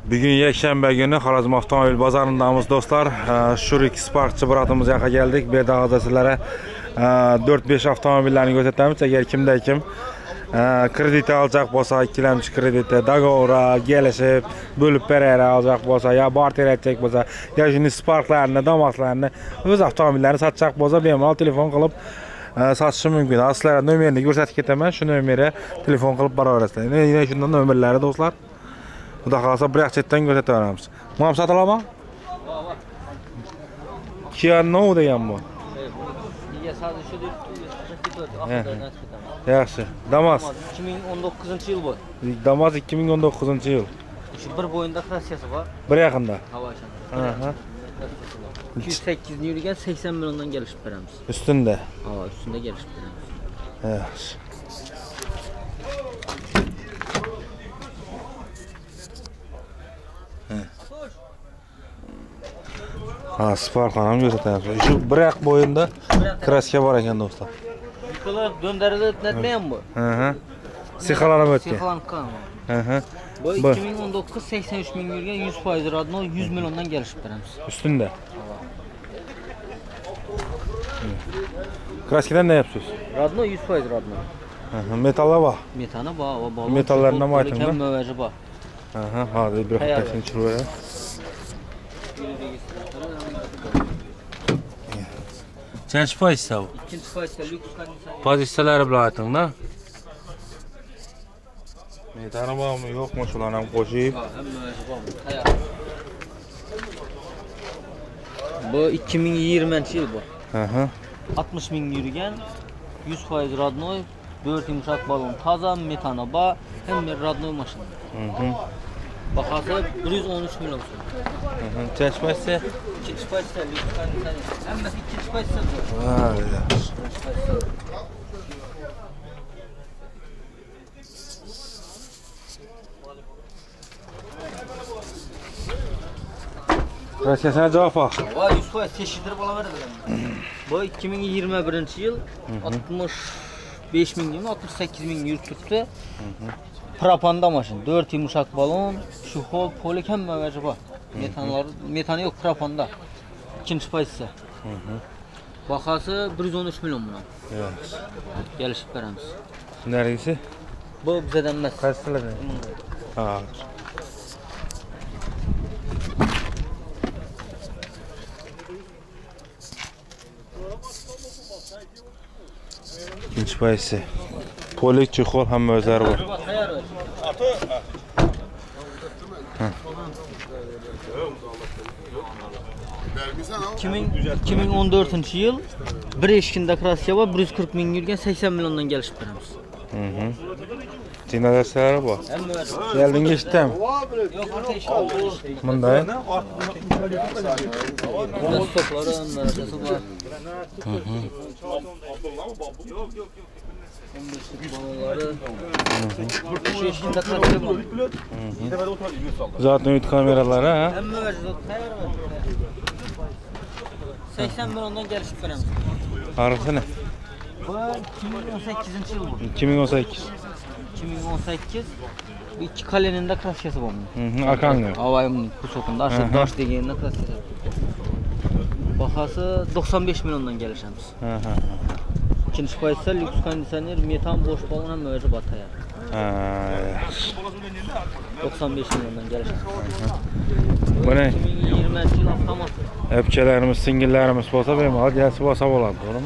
Bugün yakshanba günü Xorazm avtomobil bozorindamiz do'stlar. Shurik Spark chibratimizga keldik. Bu yerda hozir sizlarga 4-5 avtomobillarni ko'rsatamiz. Agar kimda kim kredit olacak bo'lsa, ikkilamchi kreditda dogovora kelishib, bo'lib berara olacak bo'lsa, yo barter etacak bo'lsa, yo shuni Sparklarni, Damaslarni, o'z avtomobillarni sotacak bo'lsa, bemalol telefon qilib sotishi mumkin. Sizlarga nomerini ko'rsatib ketaman. Shu nomerga telefon qilib boraverasizlar. Yana shundan nomerlari do'stlar. Xudo xolasa bir yaxshidan ko'rsataveramiz. Mana sota olaman? Kia No degan bu. Yaxshi. Damas 2019-yil bu. Damas 2019-yil. Shu bir bo'yinda klassiyasi bor. Bir yaqinda. Aha. 208 ni yurgan 80 milliondan kelishib beramiz. Ustunda. Ha, ustunda kelishib beramiz. Yaxshi. Spark ham ko'rsatamiz. Shu bir yaq bo'yinda kraska bor ekan do'stlar. Bular döndarilib netmayam bu. Sixalanib o'tgan. Sixalanib. Bu 2019 83 ming yurgan 100% radno 100 milliondan kelishib beramiz. Ustunda. Kraskadan ne yapıyorsunuz? Radno 100% radno. Metalla var. Metana var, balon. Metallarına mı aydın mı? Möverci var. Hadi bir haftasını çırpaya. Kaç paysa bu? İkinci paysa lüks kondisyon. Pozisyonları bilan ayting da. Metana bormi, yo'qmi shularni ham qo'shib? Möverci var. Bu 2020-yil bu. 60 ming yurgan 100% radnoy, 4 yumshoq balon, toza metana bor, ham radnoy mashina. Bahası 113 milyon so'm. Chashmasi? İkinci paysa lüks kondisyon. Hammasi ikinci paysa bu. Kraskasına cevap var. Vay 100% teşhirdir bolaveradi. Bu 2021-yil 65 ming yurgan 68 ming yurib turibdi. Propanda mashina, 4 yumshoq balon, shuhol, polik hamma vaji bor. Metani yo'q propanda. İkinci paysa. Bahası 113 milyon buna. Yaxshi. Kelishib beramiz. Neresi? Bu bizdan emas. Qaysilardan? Ha. İkinci payısı. Polik, çuxol hamma o'zlari bor. 2014-yil bir eshkinda kraska bor, 140 ming yurgan 80 milliondan kelishib beramiz. Dinozavrlar bor. Geldin geçtim. Yo'q, orta eshik. Bunday. Stoklari narxasi bor. Şu eshkinda kraska bor. Zaten üç kameralar ha. Hamma vajda tayyor bor. 80 milliondan kelishib beramiz. Arası ne? Bu 2018-yil bu. 2018. 2018 iki kaleninde kraskası var mı? Akan yok. Havayımın kusokunda aşağı daş degeninde kraskası. Bahası 95 milyondan gelişemiz. İkinci paysa lüks kondisyoner, metan boş balon hem möverci bataya. 95 milyondan gelişemiz. Bu ne? 2020-yil avtomat. Öpçelerimiz, singillerimiz olsa benim al gelsi olsa olalım oğlum.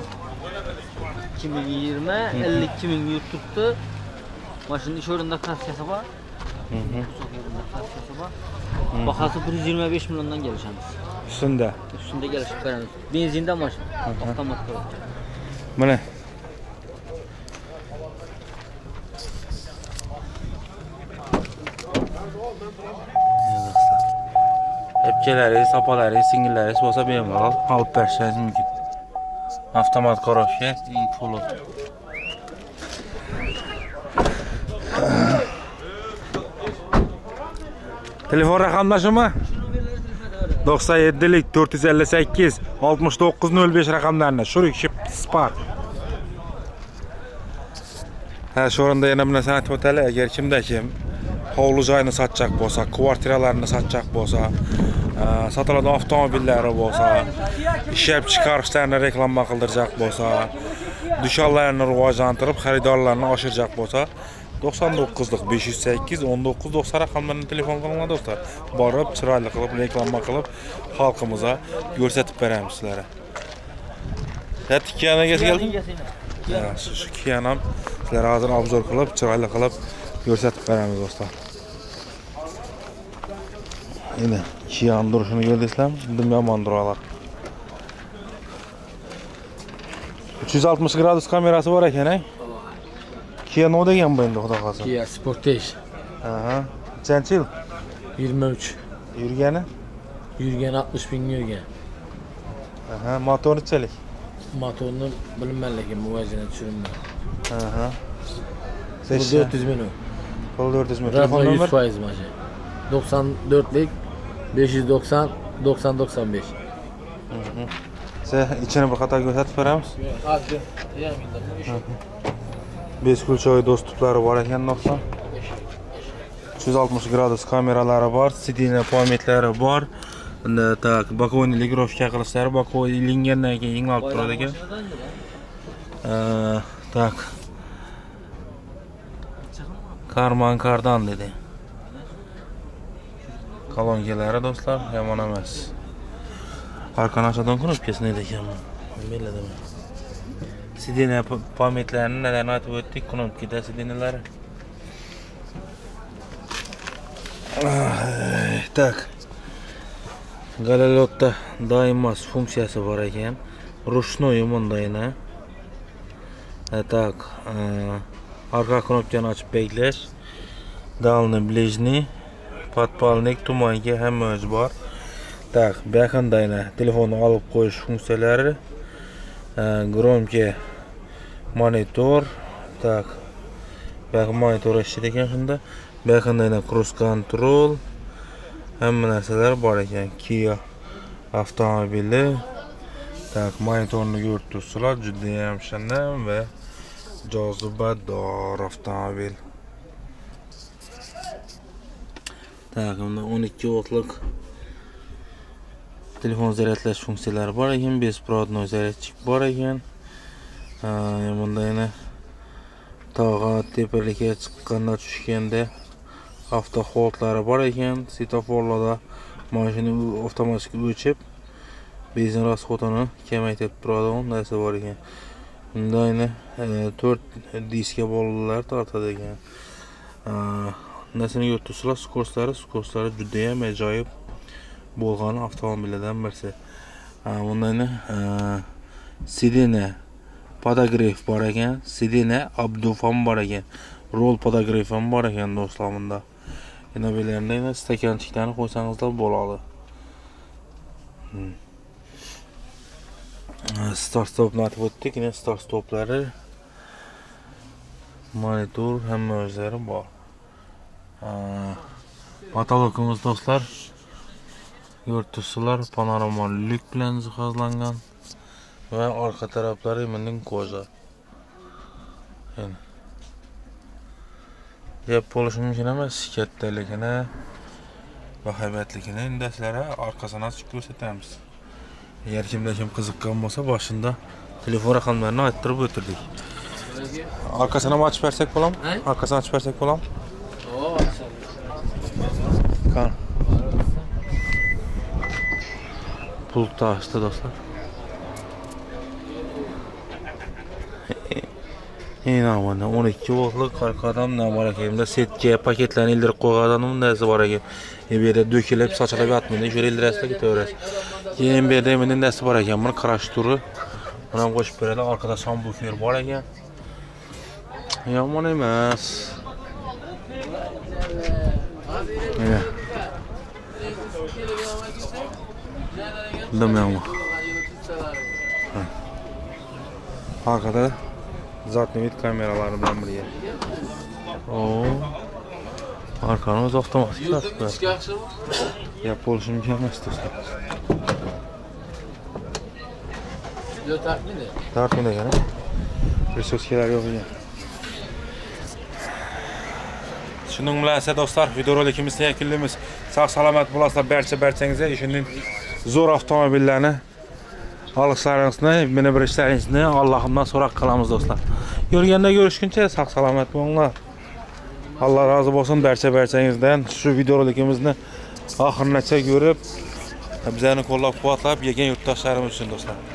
2020 52 ming yurt tuttu. Maşının iş orunda kraskası var. Bahası 125 milyondan gelişemiz. Üstünde. Üstünde gelişip veremiz. Benzinde maşın. Avtomat var. Bu ne? Öpçeleri, sapaları, singilleri olsa benim alıp verseniz mümkün. Avtomat korofya, pulu. Telefon rakamlaşı mı? 97'lik 458 6905 rakamlarına Shurik Spark. Ha, şu oranda yana bir narsa aytib o'taylik. Agar kimda kim hovli joyini sotacak bo'lsa, kvartiralarni sotacak bo'lsa, sotiladigan avtomobillari bo'lsa, ishlab chiqarishlarni reklama qildirajak bo'lsa, dükanlarni rivojlantirib, xaridorlarni oshirajak bo'lsa, 99lik 508 1990 raqamlarni telefon qilinglar do'stlar. Borib, chiroyli qilib, reklama qilib, xalqimizga ko'rsatib beramiz sizlarga. Tikanaga keldim. Shu Kiyan ham sizlarga hozir obzor qilib, chiroyli qilib ko'rsatib beramiz do'stlar. Yine Kiyan duruşunu gördüysizlarmi? Dim yomon duralar. 360 gradus kamerasi bor ekan, Kia ne degan bu endi xudo xolasa? Kia Sportage. Aha. Qancha yil? 23. Yurgani? Yurgan 60 bin yurgan. Aha, motori nechalik? Motorni bilmayman lekin muvozanat tushirilmagan. Aha. 400 ming. 400 ming. Telefon 100% mashina. 94lik 590 90 95. Sen içine bir qator ko'rsatib beramiz. Hozir. 5 kulchoy dostupları var ekan do'stlar. 360 gradus kameralari bor, sidina pametlari bor. Bunda tak bokovni ligrovka qilishlari, bokovi ilingandan keyin yengil olib turadi ekan. Tak. Karman kardan dedi. Kolonkalari do'stlar, yomon emas. Arkanashadan qilib kesni ekan. Bilmadim. Sidina pametlarini neden aytib o'tdik, knopkada sidinalari. Tak. Galilotda doimiy funksiyasi bor ekan. Rushnoy mundayna. Так, arka knopkani ochib beklash. Dalni blижний, подпальник, tumanki hamma o'zi bor. Так, bu yoqdayna telefonni olib qo'yish funksiyalari. Громкий monitor. Так. Bu monitor ishlaydi ekan shunda. Bu yoqdayna cruise control. Hamma narsalar bor ekan. Kia avtomobili. Tak, monitorni ko'rib turibsizlar, juda ham shinam va jozibador avtomobil. Tak, unda 12 voltlik telefon zaryadlash funksiyalari bor ekan, besprovодной zaryadchik bor ekan. Bunda yana tog'a tepalikka chiqqanda tushganda avto holdlari bor ekan, svetoforlarda mashina avtomatik o'chib benzin rasxodini kamaytirib turadigan narsa bor ekan. Bunda yana 4 diska bolalar tortadi ekan. Narsani yo'rtusizlar, skoroslari juda ham ajoyib bo'lgan avtomobillardan birisi. Bundan sidina podograf bor ekan, sidina abdufam bor ekan, rol podograf ham bor ekan do'stlar bunda. Yana belarida stakanchiklarni qo'ysangizlar bo'ladi. Start stopni aytib o'tdik, yana start stoplari, monitor hamma o'zlari bor. Patologimiz do'stlar yo'rtusizlar, panorama lyuk bilan jihozlangan va orqa taraflari mending ko'za. Yap bo'lishi mumkin emas, kattaligini va haybatligini endi sizlarga orqasini ochib ko'rsatamiz. Agar kimda kim qiziqqan bo'lsa, boshida telefon raqamlarini ayttirib o'tirdik. Orqasini ochib bersak bo'ladimi? Orqasini ochib bersak bo'ladimi? Qan. Pul taştı dostlar. İnanmadan 12 voltlik arkadan ne var ekan? Setga paketlarni ildirib qo'ygandan narsa bor ekan. Bu yerda dökilib, sochilib yotmaydi. Shu ildirasizlar ketaverasiz. Keyin bu yerda menda narsa bor ekan. Buni qarash turi. Buni ham qo'shib beradi. Orqada subwoofer bor ekan. Yomon emas. Mana. Bilmiyorum. Arkada zaten vid kameraları bilan birga. Arkanı o'zi avtomatik tartibda. Yap bo'lishi mumkin emas do'stlar. Yo tartmidi. Tartmidi ekan. Resurslar yo'q ekan. Shuning bilan esa do'stlar, videorolikimizni yakunlaymiz. Sog' salomat bo'lasizlar, barchangizga ishning zo'r avtomobillarni alışlarınızı, meni bir ishlaringizni Allohimdan so'roq qilamiz do'stlar. Yurganda görüşguncha sog' salomat bo'linglar. Allah razı olsun barchangizdan. Shu videorolikimizni oxirigacha ko'rib, bizlarni qo'llab-quvvatlab, yegan yurtdoshlarimiz uchun do'stlar.